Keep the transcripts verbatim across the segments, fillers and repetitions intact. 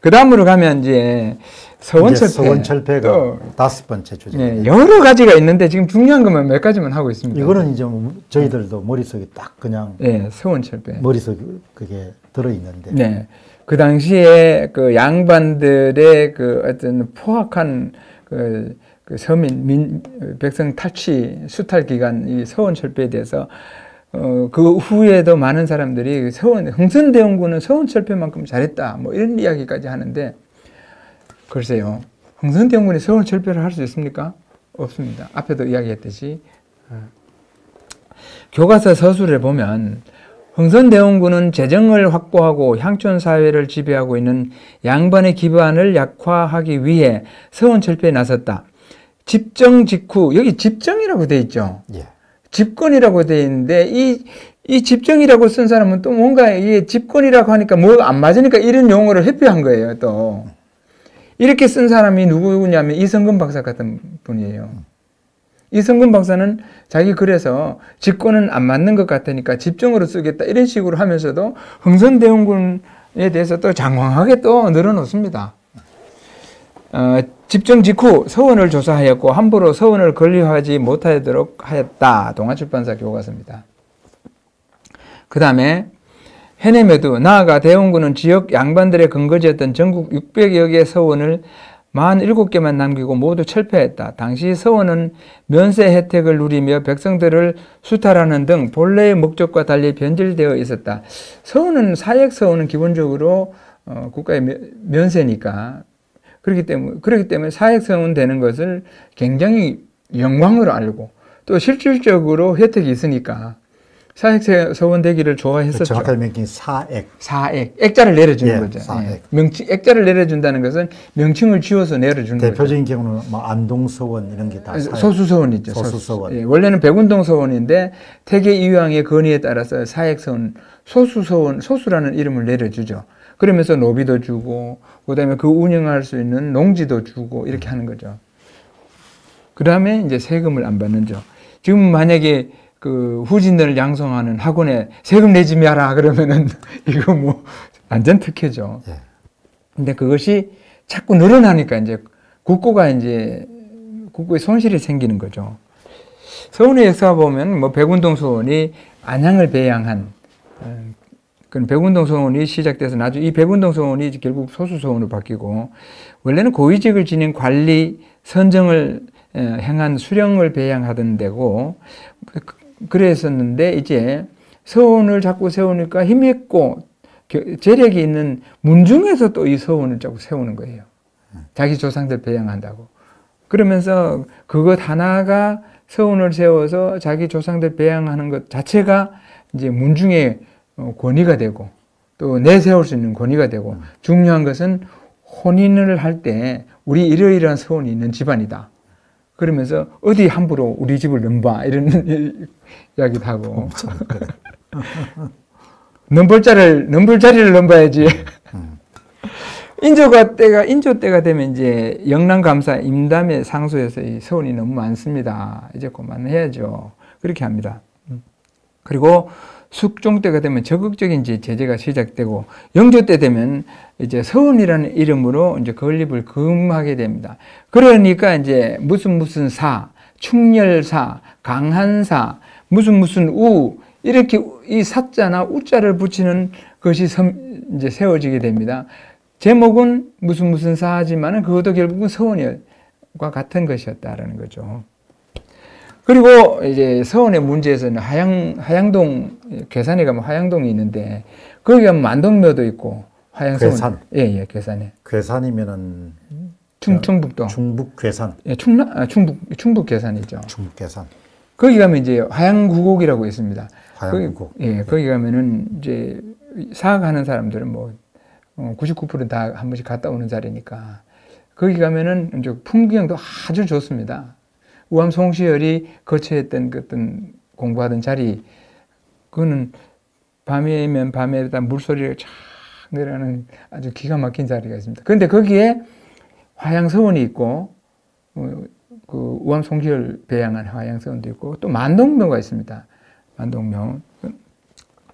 그 다음으로 가면 이제 서원철폐. 서원철폐가 다섯 번째 주제. 네, 여러 가지가 있는데 지금 중요한 것만 몇 가지만 하고 있습니다. 이거는 이제 저희들도 머릿속에 딱 그냥. 네, 서원철폐. 머릿속에 그게 들어있는데. 네. 그 당시에 그 양반들의 그 어떤 포악한 그, 그 서민, 민, 백성 탈취, 수탈 기간, 이 서원철폐에 대해서 어, 그 후에도 많은 사람들이 서원, 흥선대원군은 서원철폐만큼 잘했다. 뭐 이런 이야기까지 하는데, 글쎄요. 흥선대원군이 서원철폐를 할 수 있습니까? 없습니다. 앞에도 이야기했듯이. 교과서 서술에 보면, 흥선대원군은 재정을 확보하고 향촌사회를 지배하고 있는 양반의 기반을 약화하기 위해 서원철폐에 나섰다. 집정 직후, 여기 집정이라고 돼 있죠. 예. 집권이라고 돼 있는데 이, 이 집정이라고 쓴 사람은 또 뭔가 이게 집권이라고 하니까 뭐가 안 맞으니까 이런 용어를 회피한 거예요. 또 이렇게 쓴 사람이 누구냐면 이성근 박사 같은 분이에요. 이성근 박사는 자기 글에서 집권은 안 맞는 것 같으니까 집정으로 쓰겠다 이런 식으로 하면서도 흥선대원군에 대해서 또 장황하게 또 늘어놓습니다. 어, 집정 직후 서원을 조사하였고 함부로 서원을 건립하지 못하도록 하였다. 동아출판사 교과서입니다. 그 다음에 해냄에도 나아가 대원군은 지역 양반들의 근거지였던 전국 육백여 개 서원을 사십칠 개만 남기고 모두 철폐했다. 당시 서원은 면세 혜택을 누리며 백성들을 수탈하는 등 본래의 목적과 달리 변질되어 있었다. 서원은 사역 서원은 기본적으로 어, 국가의 면세니까 그렇기 때문에, 그렇기 때문에 사역서원 되는 것을 굉장히 영광으로 알고 또 실질적으로 혜택이 있으니까 사역서원 되기를 좋아했었죠. 정확하게 명칭이 사액. 사액. 액자를 내려주는 예, 거죠. 사액. 예. 명칭, 액자를 내려준다는 것은 명칭을 지어서 내려주는 거죠. 대표적인 경우는 뭐 안동서원 이런 게 다 소수서원이죠. 소수서원. 예, 원래는 백운동서원인데 태계 이황의 건의에 따라서 사액서원, 소수서원, 소수라는 이름을 내려주죠. 그러면서 노비도 주고 그다음에 그 운영할 수 있는 농지도 주고 이렇게 하는 거죠. 그 다음에 이제 세금을 안 받는죠. 지금 만약에 그 후진들을 양성하는 학원에 세금 내지 마라 그러면은 이거 뭐 완전 특혜죠. 예. 근데 그것이 자꾸 늘어나니까 이제 국고가 이제 국고에 손실이 생기는 거죠. 서원의 역사 보면 뭐 백운동 서원이 안양을 배양한 그 백운동 서원이 시작돼서 나중에 이 백운동 서원이 결국 소수 서원으로 바뀌고 원래는 고위직을 지닌 관리 선정을 행한 수령을 배양하던 데고 그랬었는데 이제 서원을 자꾸 세우니까 힘있고 재력이 있는 문중에서 또 이 서원을 자꾸 세우는 거예요. 자기 조상들 배양한다고. 그러면서 그것 하나가 서원을 세워서 자기 조상들 배양하는 것 자체가 이제 문중의 권위가 되고 또 내세울 수 있는 권위가 되고 중요한 것은 혼인을 할 때 우리 이러이러한 서원이 있는 집안이다. 그러면서 어디 함부로 우리 집을 넘봐 이런 이야기도 하고 넘볼 자를 넘볼 자리를 넘봐야지. 인조가 때가 인조 때가 되면 이제 영랑감사 임담의 상소에서 이 서원이 너무 많습니다. 이제 그만해야죠. 그렇게 합니다. 그리고 숙종 때가 되면 적극적인 이제 제재가 시작되고 영조 때 되면 이제 서원이라는 이름으로 이제 건립을 금하게 됩니다. 그러니까 이제 무슨 무슨 사, 충렬사, 강한사, 무슨 무슨 우 이렇게 이 사자나 우자를 붙이는 것이 이제 세워지게 됩니다. 제목은 무슨 무슨 사지만은 그것도 결국은 서원과 같은 것이었다라는 거죠. 그리고 이제 서원의 문제에서는 하양, 하양동, 괴산에 가면 하양동이 있는데, 거기 가면 만동묘도 있고, 하양서원. 괴산? 예, 예, 괴산에. 괴산이면은. 충, 충북도. 충북 괴산. 예, 충남, 아, 충북, 충북 괴산이죠. 충북 괴산. 거기 가면 이제 하양구곡이라고 있습니다. 하양구곡. 거기, 예, 거기 가면은 이제 사학하는 사람들은 뭐, 구십구 퍼센트 다 한 번씩 갔다 오는 자리니까. 거기 가면은 이제 풍경도 아주 좋습니다. 우암 송시열이 거처했던 그 어떤 공부하던 자리, 그거는 밤이면 밤에다 물소리가 쫙 내려가는 아주 기가 막힌 자리가 있습니다. 그런데 거기에 화양서원이 있고, 어, 그 우암 송시열 배양한 화양서원도 있고, 또 만동묘가 있습니다. 만동묘.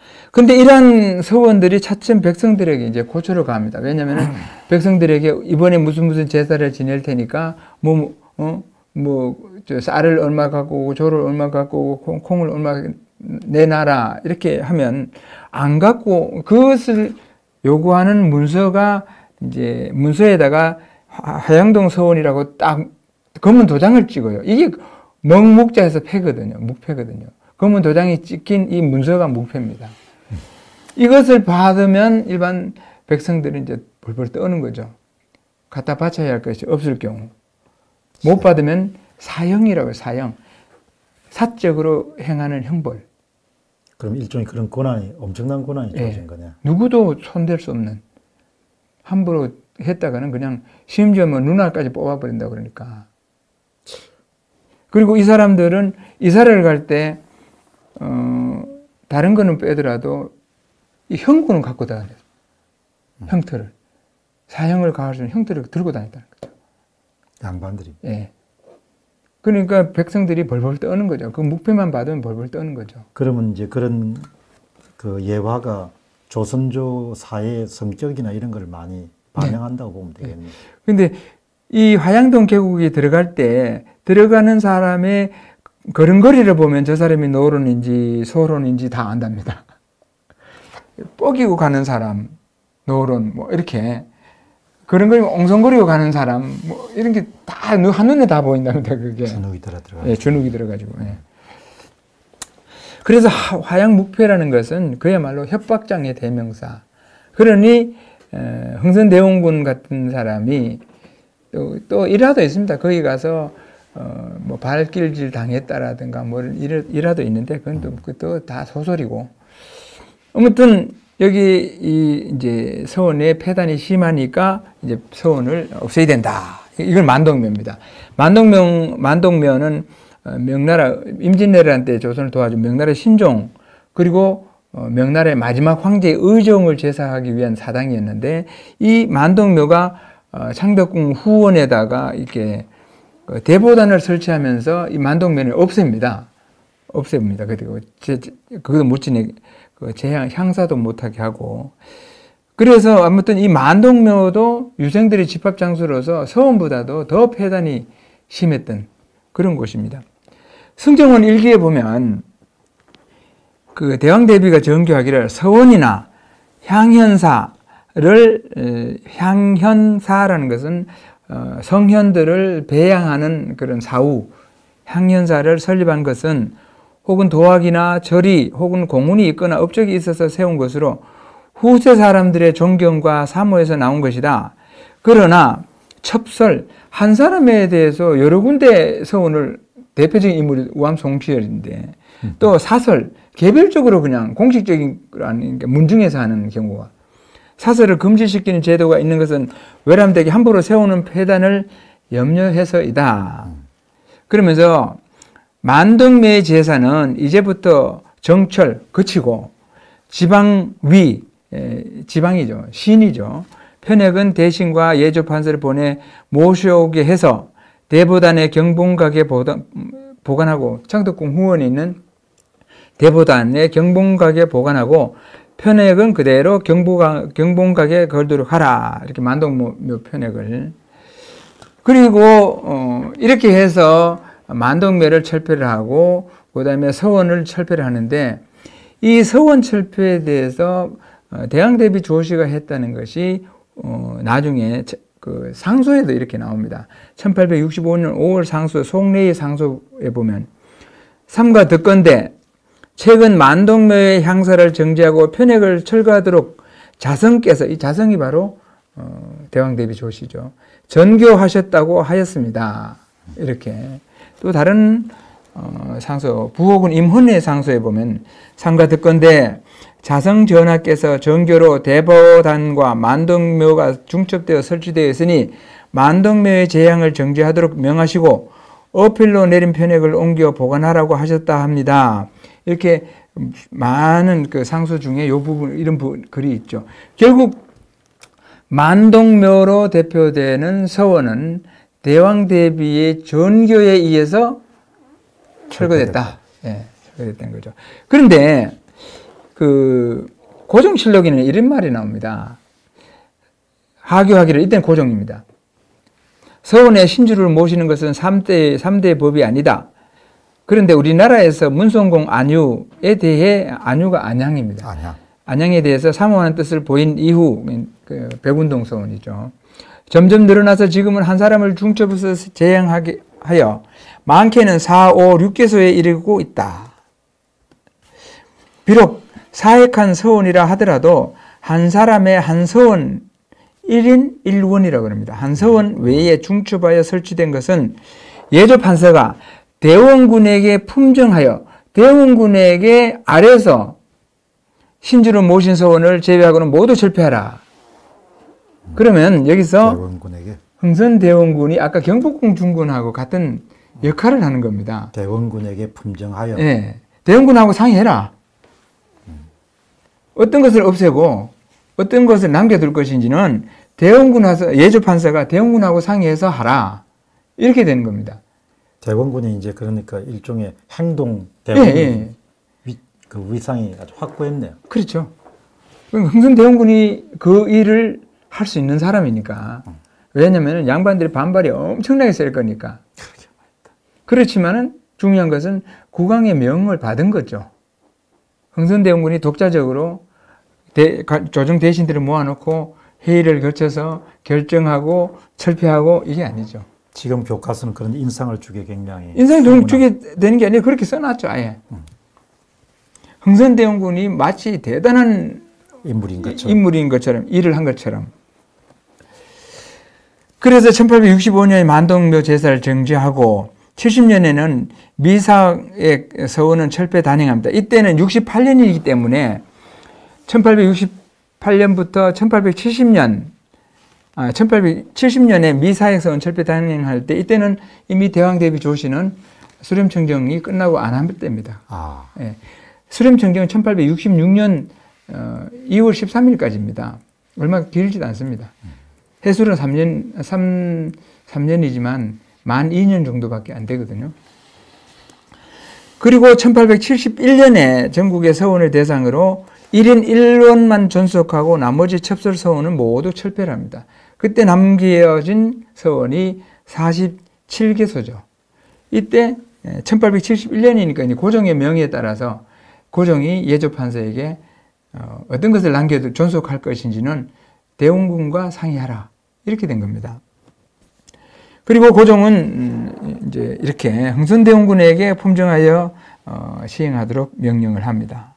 근데 이러한 서원들이 차츰 백성들에게 이제 고초를 가합니다. 왜냐면은 백성들에게 이번에 무슨 무슨 제사를 지낼 테니까 뭐, 어, 뭐, 저 쌀을 얼마 갖고 오고 조를 얼마 갖고 오고 콩, 콩을 얼마 내놔라. 이렇게 하면 안 갖고 그것을 요구하는 문서가 이제 문서에다가 하양동 서원이라고 딱 검은 도장을 찍어요. 이게 멍묵자에서 패거든요. 묵패거든요. 검은 도장이 찍힌 이 문서가 묵패입니다. 이것을 받으면 일반 백성들은 이제 벌벌 떠는 거죠. 갖다 바쳐야 할 것이 없을 경우. 못 받으면 사형이라고요. 사형. 사적으로 행하는 형벌. 그럼 일종의 그런 권한이, 엄청난 권한이 주어진 예. 거냐. 누구도 손댈 수 없는. 함부로 했다가는 그냥 심지어 뭐 눈알까지 뽑아버린다 그러니까. 그리고 이 사람들은 이사를 갈 때, 어, 다른 거는 빼더라도 이 형구는 갖고 다녀요. 형틀을. 사형을 가할 수 있는 형틀을 들고 다녔다는 거죠. 양반들이. 예. 그러니까 백성들이 벌벌 떠는 거죠. 그 묵패만 받으면 벌벌 떠는 거죠. 그러면 이제 그런 그 예화가 조선조 사회의 성격이나 이런 걸 많이 반영한다고 네. 보면 되겠네요. 근데 이 화양동 계곡에 들어갈 때 들어가는 사람의 걸음걸이를 보면 저 사람이 노론인지 소론인지 다 안답니다. 뻐기고 가는 사람, 노론, 뭐 이렇게 걸음걸이고 엉성거리고 가는 사람, 뭐 이런 게 다 한눈에 다 보인답니다. 그게 주눅이 들어 들어. 예, 주눅이 들어가지고. 예. 그래서 화양묵패라는 것은 그야말로 협박장의 대명사. 그러니 에, 흥선대원군 같은 사람이 또, 또 일화도 있습니다. 거기 가서 어, 뭐 발길질 당했다라든가 뭐 일, 일화도 있는데 그건 또 그것도 다 소설이고. 아무튼 여기 이 이제 서원의 폐단이 심하니까 이제 서원을 없애야 된다. 이걸 만동묘입니다. 만동묘 만동묘는 명나라 임진왜란 때 조선을 도와준 명나라 신종 그리고 명나라의 마지막 황제의 의정을 제사하기 위한 사당이었는데 이 만동묘가 창덕궁 후원에다가 이렇게 대보단을 설치하면서 이 만동묘를 없앱니다. 없앱니다. 그리고 그것도 못 지내 재향 향사도 못하게 하고. 그래서 아무튼 이 만동묘도 유생들의 집합 장소로서 서원보다도 더 폐단이 심했던 그런 곳입니다. 승정원 일기에 보면 그 대왕대비가 정교하기를 서원이나 향현사를 향현사라는 것은 성현들을 배양하는 그런 사후 향현사를 설립한 것은 혹은 도학이나 절이 혹은 공문이 있거나 업적이 있어서 세운 것으로 후세 사람들의 존경과 사모에서 나온 것이다. 그러나 첩설 한 사람에 대해서 여러 군데 서원을 대표적인 인물이 우암송피열인데 음. 또 사설 개별적으로 그냥 공식적인 아니 문중에서 하는 경우가 사설을 금지시키는 제도가 있는 것은 외람되게 함부로 세우는 폐단을 염려해서이다. 그러면서 만동묘의 제사는 이제부터 정철 그치고 지방위 에, 지방이죠. 신이죠. 편액은 대신과 예조판서를 보내 모셔오게 해서 대보단의 경봉각에 보관하고 창덕궁 후원에 있는 대보단의 경봉각에 보관하고 편액은 그대로 경보각, 경봉각에 걸도록 하라. 이렇게 만동묘 편액을. 그리고 어, 이렇게 해서 만동묘를 철폐를 하고 그 다음에 서원을 철폐를 하는데 이 서원 철폐에 대해서 대왕대비 조씨가 했다는 것이 어, 나중에 그 상소에도 이렇게 나옵니다. 천팔백육십오 년 오월 상소 송래의 상소에 보면 삼가 듣건대 최근 만동묘의 향사를 정지하고 편액을 철거하도록 자성께서 이 자성이 바로 어, 대왕대비 조씨죠. 전교하셨다고 하였습니다. 이렇게 또 다른 어, 상소 부호군 임헌의 상소에 보면 삼가 듣건대 자성전하께서 정교로 대보단과 만동묘가 중첩되어 설치되어 있으니 만동묘의 재향을 정지하도록 명하시고 어필로 내린 편액을 옮겨 보관하라고 하셨다 합니다. 이렇게 많은 그 상소 중에 이 부분 이런 부, 글이 있죠. 결국 만동묘로 대표되는 서원은 대왕대비의 전교에 의해서 철거됐다. 예, 철거됐다는 거죠. 그런데 그 고종실록에는 이런 말이 나옵니다. 하교하기를 이때는 고종입니다. 서원에 신주를 모시는 것은 삼 대, 삼 대 법이 아니다. 그런데 우리나라에서 문성공 안유에 대해 안유가 안양입니다. 안양. 안양에 대해서 사모하는 뜻을 보인 이후 그 백운동 서원이죠. 점점 늘어나서 지금은 한 사람을 중첩해서 제행하게 하여 많게는 사, 오, 육 개소에 이르고 있다. 비록 사획한 서원이라 하더라도 한 사람의 한 서원 일 인 일 원이라고 합니다. 한 서원 외에 중첩하여 설치된 것은 예조 판서가 대원군에게 품정하여 대원군에게 아래서 신주를 모신 서원을 제외하고는 모두 철폐하라. 그러면 여기서 대원군에게 흥선대원군이 아까 경복궁 중군하고 같은 역할을 하는 겁니다. 대원군에게 품정하여. 네. 대원군하고 상의해라. 어떤 것을 없애고 어떤 것을 남겨둘 것인지는 대원군하고 예조판사가 대원군하고 상의해서 하라. 이렇게 되는 겁니다. 대원군이 이제 그러니까 일종의 행동 대원군 예, 예. 위, 그 위상이 아주 확고했네요. 그렇죠. 흥선대원군이 그 일을 할 수 있는 사람이니까. 왜냐하면 양반들의 반발이 엄청나게 셀 거니까. 그렇지만은 중요한 것은 국왕의 명을 받은 거죠. 흥선대원군이 독자적으로 대, 조정 대신들을 모아놓고 회의를 거쳐서 결정하고 철폐하고 이게 아니죠. 지금 교과서는 그런 인상을 주게 굉장히 인상을 좀 주게 되는 게 아니라 그렇게 써놨죠. 아예. 음. 흥선대원군이 마치 대단한 인물인 것처럼. 인물인 것처럼 일을 한 것처럼. 그래서 천팔백육십오 년에 만동묘 제사를 정지하고 칠십 년에는 미사의 서원은 철폐 단행합니다. 이때는 육십팔 년이기 때문에 천팔백육십팔 년부터 천팔백칠십 년, 아, 천팔백칠십 년에 미사의 서원 철폐 단행할 때 이때는 이미 대왕대비 조씨는 수렴청정이 끝나고 안 한 때입니다. 아. 예. 수렴청정은 천팔백육십육 년 어, 이월 십삼 일까지입니다. 얼마 길지도 않습니다. 해술은 삼 년, 삼, 삼 년이지만 만 이 년 정도밖에 안 되거든요. 그리고 천팔백칠십일 년에 전국의 서원을 대상으로 일 인 일 원만 존속하고 나머지 첩설 서원은 모두 철폐를 합니다. 그때 남겨진 서원이 사십칠 개소죠. 이때 천팔백칠십일 년이니까 이제 고종의 명의에 따라서 고종이 예조판서에게 어, 어떤 것을 남겨도 존속할 것인지는 대원군과 상의하라. 이렇게 된 겁니다. 그리고 고종은 이제 이렇게 흥선대원군에게 품정하여 어, 시행하도록 명령을 합니다.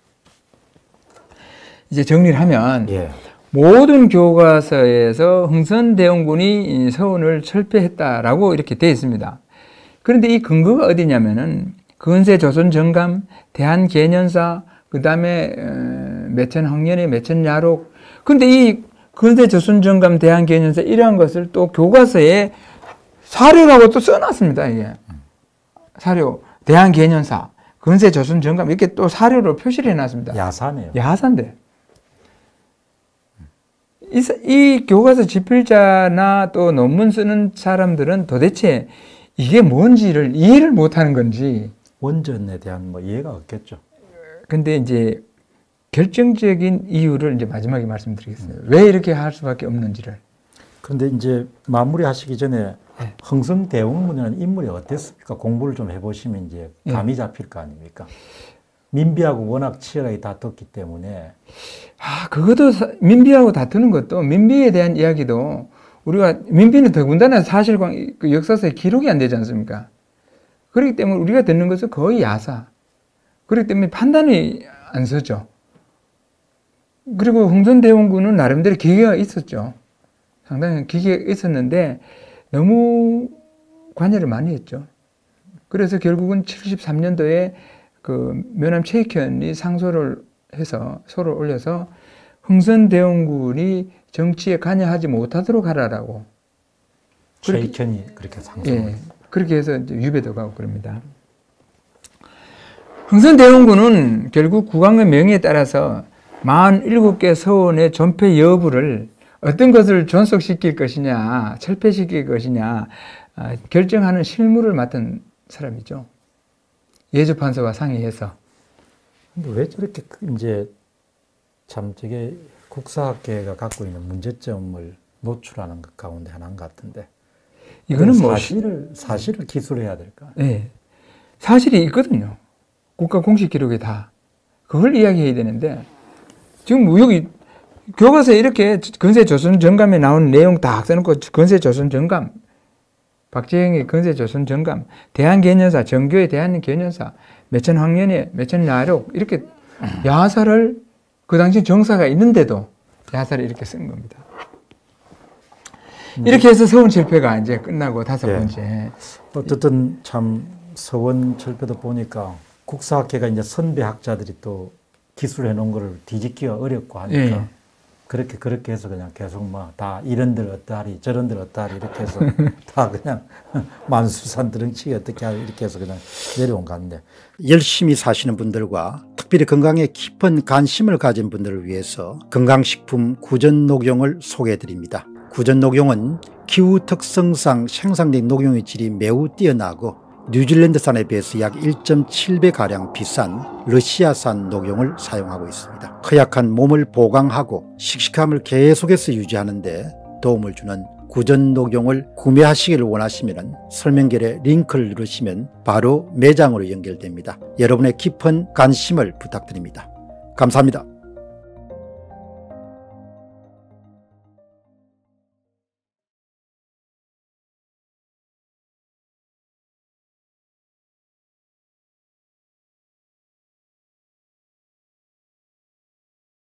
이제 정리를 하면 예. 모든 교과서에서 흥선대원군이 서원을 철폐했다라고 이렇게 되어 있습니다. 그런데 이 근거가 어디냐면은 근세조선정감, 대한계년사, 그 다음에 매천학년의 매천야록. 근데 이 근세조선정감, 대한계년사 이러한 것을 또 교과서에 사료라고 또 써놨습니다. 이게 사료, 대한계년사, 근세조선정감 이렇게 또 사료로 표시를 해놨습니다. 야사네요. 야사인데. 이, 이 교과서 집필자나 또 논문 쓰는 사람들은 도대체 이게 뭔지를 이해를 못하는 건지. 원전에 대한 뭐 이해가 없겠죠. 근데 이제 결정적인 이유를 이제 마지막에 말씀드리겠습니다. 음. 왜 이렇게 할 수밖에 없는지를. 그런데 이제 마무리하시기 전에 네. 흥선대원군이라는 인물이 어땠습니까? 공부를 좀 해보시면 이제 감이 잡힐 거 아닙니까? 민비하고 워낙 치열하게 다퉜기 때문에. 아, 그것도 민비하고 다투는 것도 민비에 대한 이야기도 우리가 민비는 더군다나 사실관 그 역사서에 기록이 안 되지 않습니까? 그렇기 때문에 우리가 듣는 것은 거의 야사. 그렇기 때문에 판단이 안 서죠. 그리고 흥선대원군은 나름대로 기계가 있었죠. 상당히 기계가 있었는데 너무 관여를 많이 했죠. 그래서 결국은 칠십삼 년도에 그 면함 최익현이 상소를 해서 소를 올려서 흥선대원군이 정치에 관여하지 못하도록 하라라고. 최익현이 그렇게 상소를 예, 그렇게 해서 이제 유배도 가고 그럽니다. 흥선대원군은 결국 국왕의 명의에 따라서 사십칠 개 서원의 존폐 여부를 어떤 것을 존속시킬 것이냐, 철폐시킬 것이냐 결정하는 실무를 맡은 사람이죠. 예조판서와 상의해서. 근데 왜 저렇게 이제 참 저게 국사학계가 갖고 있는 문제점을 노출하는 것 가운데 하나인 것 같은데. 이거는 뭐 사실을 사실을 기술해야 될까? 네, 사실이 있거든요. 국가 공식 기록에 다 그걸 이야기해야 되는데 지금 여기 교과서에 이렇게 근세 조선 정감에 나오는 내용 다 써놓고 근세 조선 정감, 박재영의 근세 조선 정감, 대한개년사, 정교의 대한개년사, 매천 황년의 매천 나록 이렇게 야사를 그 당시 정사가 있는데도 야사를 이렇게 쓴 겁니다. 이렇게 해서 서원철폐가 이제 끝나고 다섯 예. 번째. 어쨌든 참 서원철폐도 보니까 국사학계가 이제 선배 학자들이 또 기술해 놓은 거를 뒤집기가 어렵고 하니까 예. 그렇게 그렇게 해서 그냥 계속 뭐 다 이런들 어떠하리 저런들 어떠하리 이렇게 해서 다 그냥 만수산 드렁치기 어떻게 하리 이렇게 해서 그냥 내려온 건데, 열심히 사시는 분들과 특별히 건강에 깊은 관심을 가진 분들을 위해서 건강식품 구전녹용을 소개해 드립니다. 구전녹용은 기후 특성상 생산된 녹용의 질이 매우 뛰어나고 뉴질랜드산에 비해서 약 일 점 칠 배가량 비싼 러시아산 녹용을 사용하고 있습니다. 허약한 몸을 보강하고 씩씩함을 계속해서 유지하는 데 도움을 주는 구전녹용을 구매하시기를 원하시면 설명글에 링크를 누르시면 바로 매장으로 연결됩니다. 여러분의 깊은 관심을 부탁드립니다. 감사합니다.